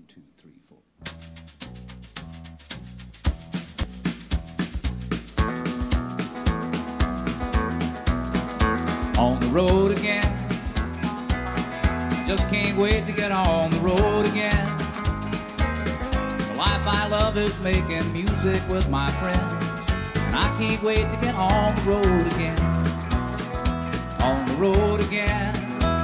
1, 2, 3, 4. On the road again, just can't wait to get on the road again. The life I love is making music with my friends, and I can't wait to get on the road again. On the road again,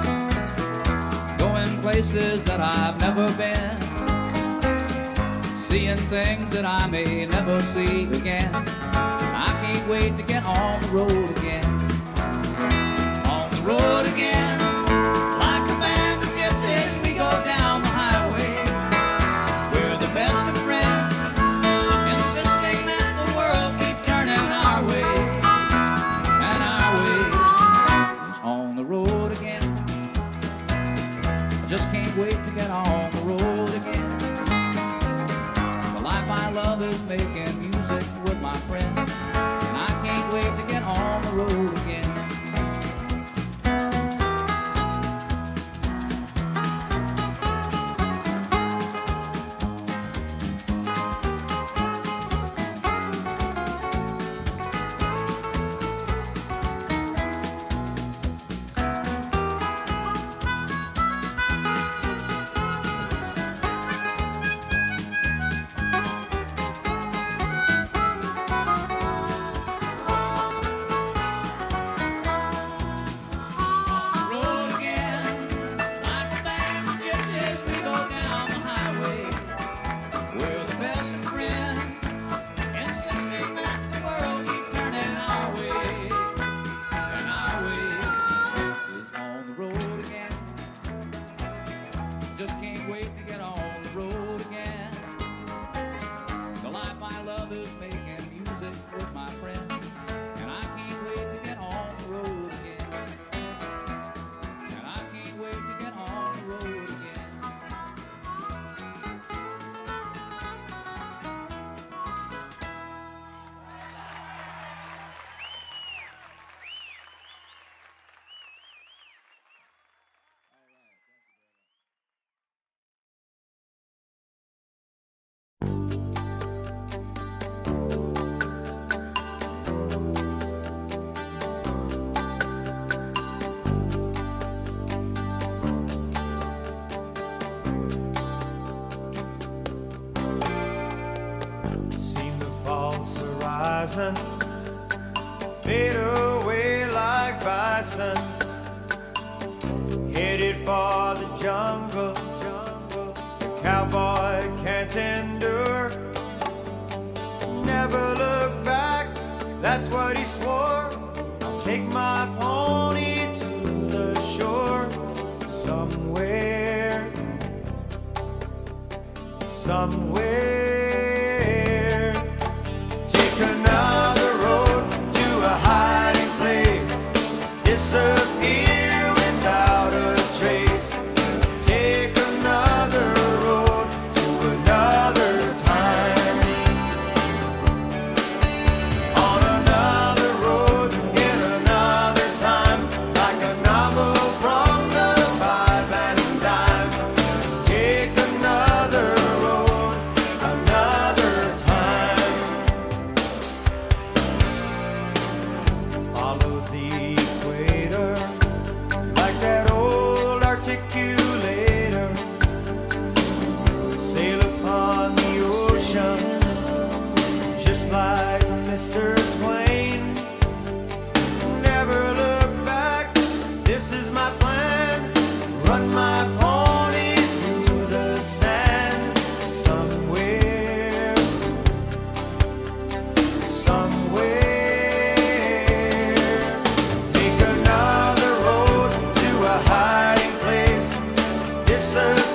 going places that I've never been, seeing things that I may never see again. I can't wait to get on the road again. On the road again, like a band of gypsies, we go down the highway. We're the best of friends, insisting that the world keep turning our way. And our way is on the road again. I just can't wait to get on the road again. The life I love is making music with my friends, and I can't wait to get on the road again. Just can't wait to get on the road again. The life I love is making music with my friends, and I can't wait to get on the road again. And I can't wait to get on the road again. Horizon, fade away like bison, headed for the jungle, the cowboy can't endure. Never look back, that's what he swore. I'll take my pony to the shore, somewhere, somewhere. Disappear without a trace. Take another road to another time. On another road in another time, like a novel from the five and dime. Take another road, another time. Follow the equator, like that old articulator. Sail upon the ocean, just like Mr. Twain. Never look back, this is my plan. Run my pony through the sand. Somewhere, somewhere. Take another road to a hiding place. Disappear